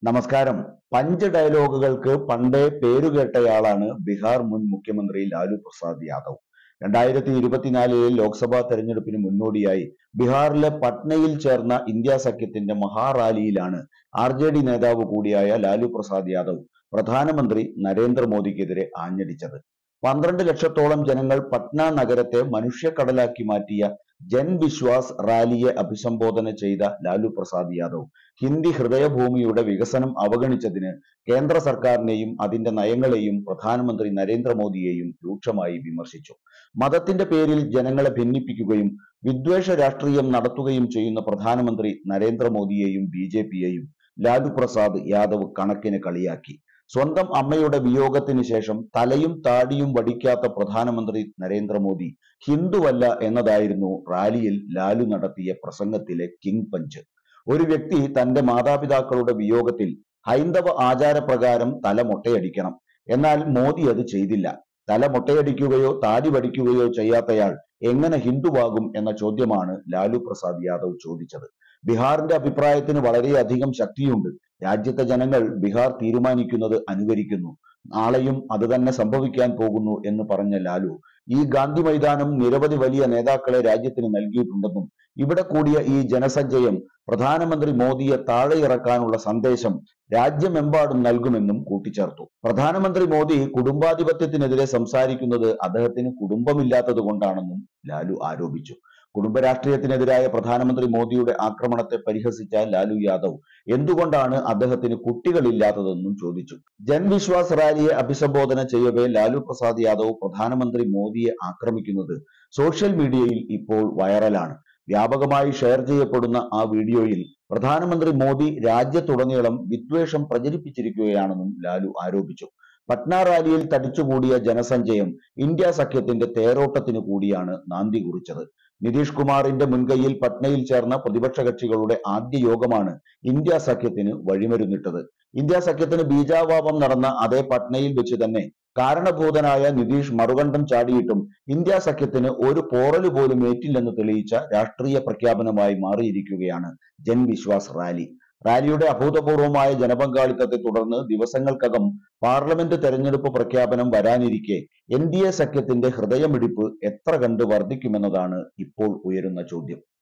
നമസ്കാരം. പഞ്ച് ഡയലോഗുകൾക്ക് പണ്ടേ പേരുകേട്ടയാളാണ് ബീഹാർ മുൻ മുഖ്യമന്ത്രി ലാലു പ്രസാദ് യാദവ്. 2024 ലോക്സഭാ തെരഞ്ഞെടുപ്പിന് മുന്നോടിയായി ബീഹാറിലെ പട്നയിൽ ചേർന്ന ഇന്ത്യ സഖ്യത്തിന്റെ മഹാറാലിയിലാണ് RJD നേതാവ് കൂടിയായ ലാലു പ്രസാദ് യാദവ് പ്രധാനമന്ത്രി നരേന്ദ്രമോദിക്കെതിരെ ആഞ്ഞടിച്ചത്. 12 ലക്ഷത്തോളം ജനങ്ങൾ പട്ന നഗരത്തെ മനുഷ്യക്കടലാക്കി മാറ്റിയ ജൻ വിശ്വാസ് റാലിയെ അഭിസംബോധന ചെയ്ത ലാലു പ്രസാദ് യാദവ് ഹിന്ദി ഹൃദയഭൂമിയുടെ വികസനം അവഗണിച്ചതിന് കേന്ദ്ര സർക്കാരിനെയും അതിന്റെ നയങ്ങളെയും പ്രധാനമന്ത്രി നരേന്ദ്രമോദിയെയും രൂക്ഷമായി വിമർശിച്ചു. മതത്തിന്റെ പേരിൽ ജനങ്ങളെ ഭിന്നിപ്പിക്കുകയും വിദ്വേഷ രാഷ്ട്രീയം നടത്തുകയും ചെയ്യുന്ന പ്രധാനമന്ത്രി നരേന്ദ്രമോദിയെയും BJPയെയും ലാലു പ്രസാദ് യാദവ് കണക്കിന് കളിയാക്കി. സ്വന്തം അമ്മയുടെ വിയോഗത്തിന് ശേഷം തലയും താടിയും വടിക്കാത്ത പ്രധാനമന്ത്രി നരേന്ദ്രമോദി ഹിന്ദുവല്ല എന്നതായിരുന്നു റാലിയിൽ ലാലു നടത്തിയ പ്രസംഗത്തിലെ കിങ് പഞ്ച്. ഒരു വ്യക്തി തന്റെ മാതാപിതാക്കളുടെ വിയോഗത്തിൽ ഹൈന്ദവ ആചാരപ്രകാരം തല മൊട്ടയടിക്കണം. എന്നാൽ മോദി അത് ചെയ്തില്ല. തല മൊട്ടയടിക്കുകയോ താടി വടിക്കുകയോ ചെയ്യാത്തയാൾ എങ്ങനെ ഹിന്ദുവാകും എന്ന ചോദ്യമാണ് ലാലു പ്രസാദ് യാദവ് ചോദിച്ചത്. ബീഹാറിന്റെ അഭിപ്രായത്തിന് വളരെയധികം ശക്തിയുണ്ട്. രാജ്യത്തെ ജനങ്ങൾ ബീഹാർ തീരുമാനിക്കുന്നത് അനുകരിക്കുന്നു. നാളെയും അത് തന്നെ സംഭവിക്കാൻ പോകുന്നു എന്ന് പറഞ്ഞ ലാലു ഈ ഗാന്ധി മൈതാനം നിരവധി വലിയ നേതാക്കളെ രാജ്യത്തിന് നൽകിയിട്ടുണ്ടെന്നും ഇവിടെ കൂടിയ ഈ ജനസഞ്ചയം പ്രധാനമന്ത്രി മോദിയെ താഴെയിറക്കാനുള്ള സന്ദേശം രാജ്യമെമ്പാടും നൽകുമെന്നും കൂട്ടിച്ചേർത്തു. പ്രധാനമന്ത്രി മോദി കുടുംബാധിപത്യത്തിനെതിരെ സംസാരിക്കുന്നത് അദ്ദേഹത്തിന് കുടുംബമില്ലാത്തത് കൊണ്ടാണെന്നും ലാലു ആരോപിച്ചു. കുടുംബ രാഷ്ട്രീയത്തിനെതിരായ പ്രധാനമന്ത്രി മോദിയുടെ ആക്രമണത്തെ പരിഹസിച്ച ലാലു യാദവ് എന്തുകൊണ്ടാണ് അദ്ദേഹത്തിന് കുട്ടികളില്ലാത്തതെന്നും ചോദിച്ചു. ജൻ വിശ്വാസ് റാലിയെ അഭിസംബോധന ചെയ്യവേ ലാലു പ്രസാദ് യാദവ് പ്രധാനമന്ത്രി മോദിയെ ആക്രമിക്കുന്നത് സോഷ്യൽ മീഡിയയിൽ ഇപ്പോൾ വൈറലാണ്. വ്യാപകമായി ഷെയർ ചെയ്യപ്പെടുന്ന ആ വീഡിയോയിൽ പ്രധാനമന്ത്രി മോദി രാജ്യത്തുടനീളം വിദ്വേഷം പ്രചരിപ്പിച്ചിരിക്കുകയാണെന്നും ലാലു ആരോപിച്ചു. പട്ന റാലിയിൽ തടിച്ചുകൂടിയ ജനസഞ്ചയം ഇന്ത്യ സഖ്യത്തിന്റെ തേരോട്ടത്തിന് കൂടിയാണ് നാന്ദി കുറിച്ചത്. നിതീഷ് കുമാറിന്റെ മുൻകൈയിൽ പട്നയിൽ ചേർന്ന പ്രതിപക്ഷ കക്ഷികളുടെ ആദ്യ യോഗമാണ് ഇന്ത്യ സഖ്യത്തിന് വഴിമരുന്നിട്ടത്. ഇന്ത്യ സഖ്യത്തിന് ബീജാവാപം നടന്ന അതേ പട്നയിൽ വെച്ച് തന്നെ കാരണഭൂതനായ നിതീഷ് മറുകണ്ഠം ചാടിയിട്ടും ഇന്ത്യ സഖ്യത്തിന് ഒരു പോറല് പോലും ഏറ്റില്ലെന്ന് തെളിയിച്ച രാഷ്ട്രീയ പ്രഖ്യാപനമായി മാറിയിരിക്കുകയാണ് ജൻ വിശ്വാസ് റാലി. റാലിയുടെ അഭൂതപൂർവമായ ജനപങ്കാളിത്തത്തെ തുടർന്ന് ദിവസങ്ങൾക്കകം പാർലമെന്റ് തെരഞ്ഞെടുപ്പ് പ്രഖ്യാപനം വരാനിരിക്കെ NDA സഖ്യത്തിന്റെ ഹൃദയമിടിപ്പ് എത്ര കണ്ട് വർദ്ധിക്കുമെന്നതാണ് ഇപ്പോൾ ഉയരുന്ന ചോദ്യം.